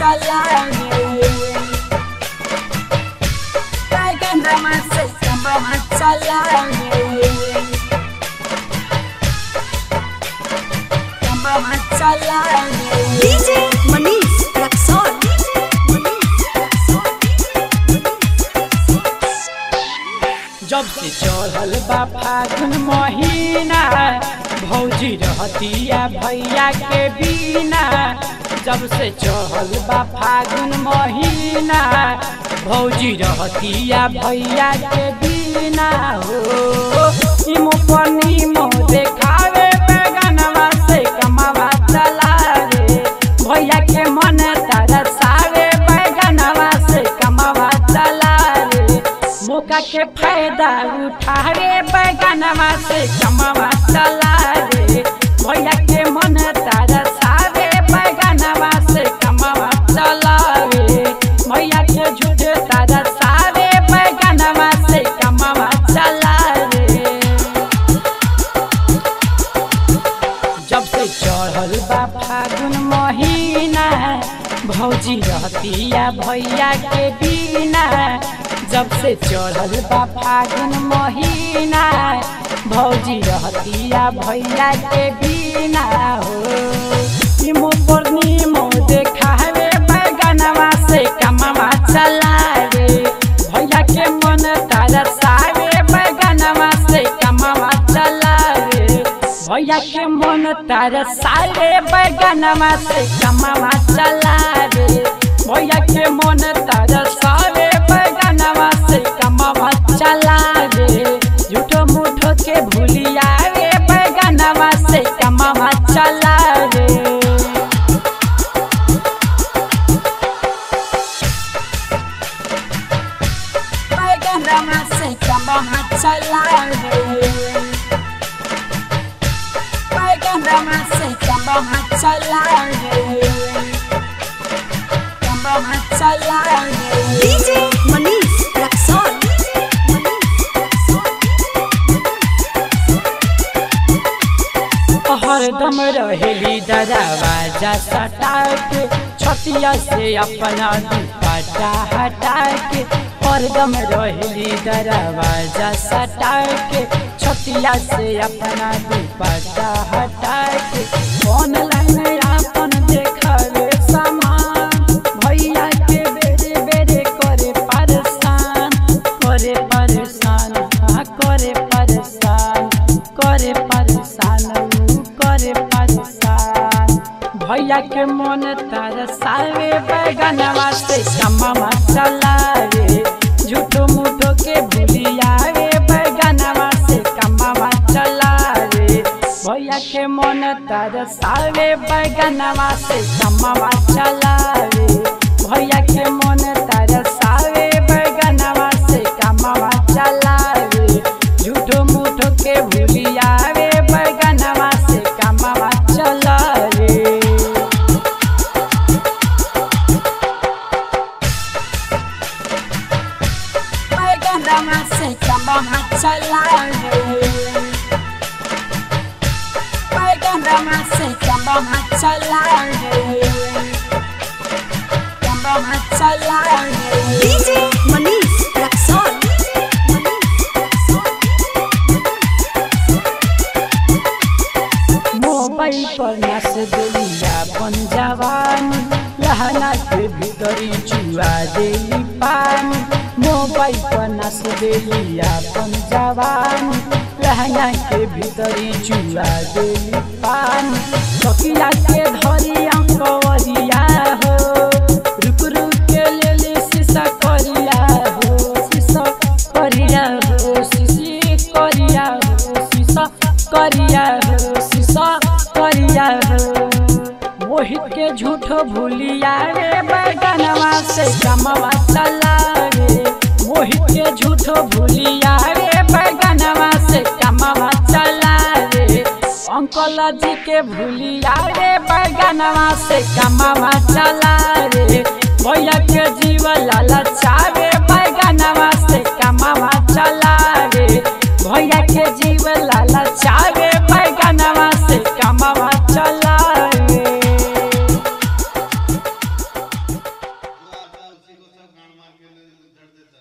चला बैगनवा से कमवा चला कमवा चला डीजे मनीष रक्सौल। जब से चढ़ल बा फागुन महीना भौजी रहतिया भैया के बिना। जब से चढ़ल बा फागुन महीना भौजी रहतिया भैया के बिना हो। निमो पर निमो देखावे बैगनवा से कमवा चला रे भैया के मन तरसावे बैगनवा से कमवा चला रे। मौका के फायदा उठावे बैगनवा से कमवा चला रे भैया के मन तरसावे बैगनवा से कमवा चला रे भैया के झूठे तरसावे बैगनवा से कमवा चला रे। जब से चढ़ल बा फागुन महीना भौजी रहतिया भैया के बिना। जब से चढ़ल बा फागुन महीना भौजी रहतिया भैया के बिना हो। निमो पर निमो देखावे बैगनवा से कमवा चला रे भैया के मन तरसावे बैगनवा से कमवा चला रे भैया के मन तरसावे बैगनवा से कमवा चला रे भैया के मन तरसावे बैगनवा से कमवा चला रे। झूठो मूठो के भूलियावे बैगनवा से कमवा चला रे। बैगनवा से कमवा चला रे बैगनवा से कमवा चला रे कमवा चला रे। डीजे मनीष रक्सौल। हरदम रहेली दरवाजा सटा के छतिया से अपना दुपट्टा हटा के। हरदम रहेली दरवाजा सटा के छतिया से अपना दुपट्टा हटा के। ऑनलाइन अपन देखावे सामान भैया के बेरे बेरे करे परेशान करे परेशान करे परेशान करे परेशान करे परेशान। भैया के मन तरसावे बैगनवा से कमवा चला रे झूठो मूठो के भूलियावे बैगनवा से कमवा चला रे भैया के मन तरसावे बैगनवा से कमवा चला रे भैया के मन तरसावे बैगनवा से कमवा चला रे झूठो मूठो के भूलियावे बैगनवा से कमवा चला रे। बैगनवा से कमवा चला रे बैगनवा से कमवा चला रे कमवा चला रे। डीजे मनीष रक्सौल। मोबाइल पर नस दिलिया बन जवानी लहना के भीतरी चुआ देली पानी। मोबाइल पर नस दिलिया बन जवानी लहना के भीतरी चुआ देली पानी। तकिया के धरी अंकवरिया हो रुक रुक के लेली शीशा करिया हो शीशा करिया हो शीशी करिया हो शीशा करिया हो शीशा करिया हो। मोहित के झूठो भूलिया रे बैगनवा से कमवा चला रे मोहित के झूठो भूलिया रे बैगनवा से कमवा चला रे। अंकल जी के भूलिया रे बैगनवा से कमवा चला रे भैया के जीव ललचावे बैगनवा से कमवा चला रे भैया के जीव ललचावे।